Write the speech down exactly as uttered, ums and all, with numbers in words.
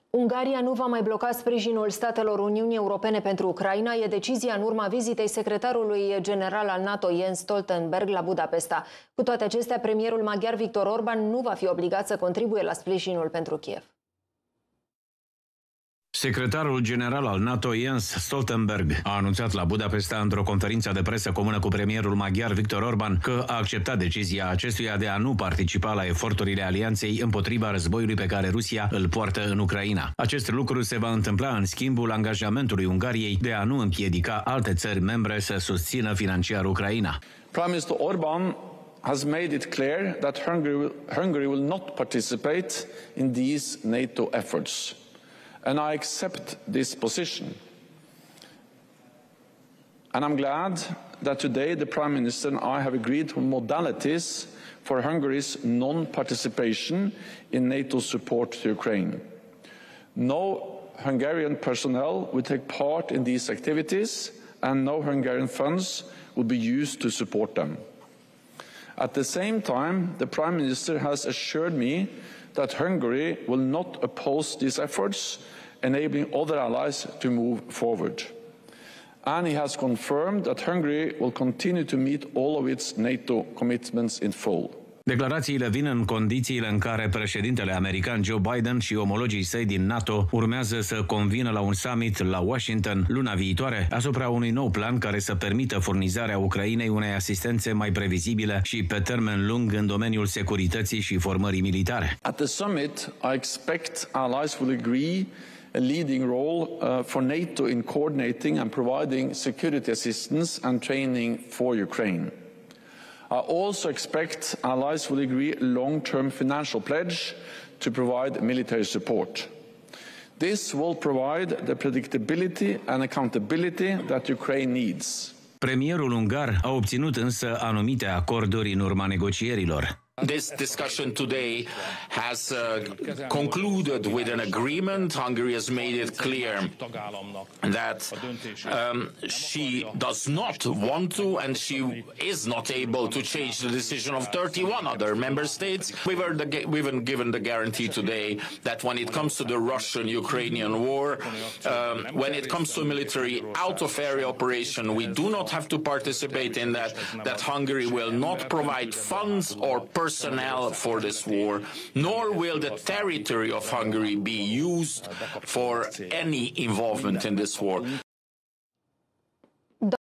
Ungaria nu va mai bloca sprijinul statelor Uniunii Europene pentru Ucraina. E decizia în urma vizitei secretarului general al NATO Jens Stoltenberg la Budapesta. Cu toate acestea, premierul maghiar Viktor Orban nu va fi obligat să contribuie la sprijinul pentru Kiev. Secretarul general al NATO Jens Stoltenberg a anunțat la Budapesta într-o conferință de presă comună cu premierul maghiar Viktor Orban că a acceptat decizia acestuia de a nu participa la eforturile alianței împotriva războiului pe care Rusia îl poartă în Ucraina. Acest lucru se va întâmpla în schimbul angajamentului Ungariei de a nu împiedica alte țări membre să susțină financiar Ucraina. Prime Minister Orban has made it clear that Hungary will, Hungary will not participate in these NATO efforts. And I accept this position. And I'm glad that today the Prime Minister and I have agreed on modalities for Hungary's non-participation in NATO support to Ukraine. No Hungarian personnel will take part in these activities, and no Hungarian funds will be used to support them. At the same time, the Prime Minister has assured me that Hungary will not oppose these efforts, enabling other allies to move forward. And he has confirmed that Hungary will continue to meet all of its NATO commitments in full. Declarațiile vin în condițiile în care președintele american Joe Biden și omologii săi din NATO urmează să convină la un summit la Washington luna viitoare asupra unui nou plan care să permită furnizarea Ucrainei unei asistențe mai previzibile și pe termen lung în domeniul securității și formării militare. At the summit, I expect allies will agree a leading role uh, for NATO in coordinating and providing security assistance and training for Ukraine. I also expect allies will agree a long-term financial pledge to provide military support. This will provide the predictability and accountability that Ukraine needs. Premierul ungar a obținut însă anumite acorduri în urma negocierilor. This discussion today has uh, concluded with an agreement. Hungary has made it clear that um, she does not want to and she is not able to change the decision of thirty-one other member states. We've, heard the, we've been given the guarantee today that when it comes to the Russian-Ukrainian war, um, when it comes to a military out-of-area operation, we do not have to participate in that, that Hungary will not provide funds or personnel for this war, nor will the territory of Hungary be used for any involvement in this war.